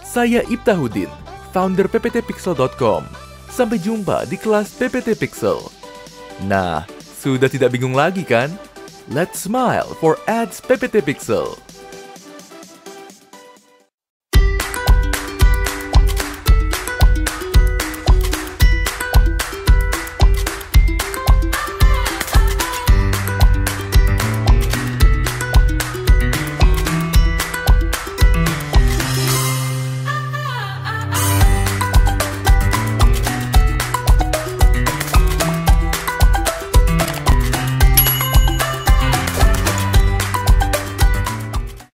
Saya Ibtahuddin, founder pptpixel.com. Sampai jumpa di kelas PPT Pixel. Nah, sudah tidak bingung lagi kan? Let's smile for Ads PPT Pixel.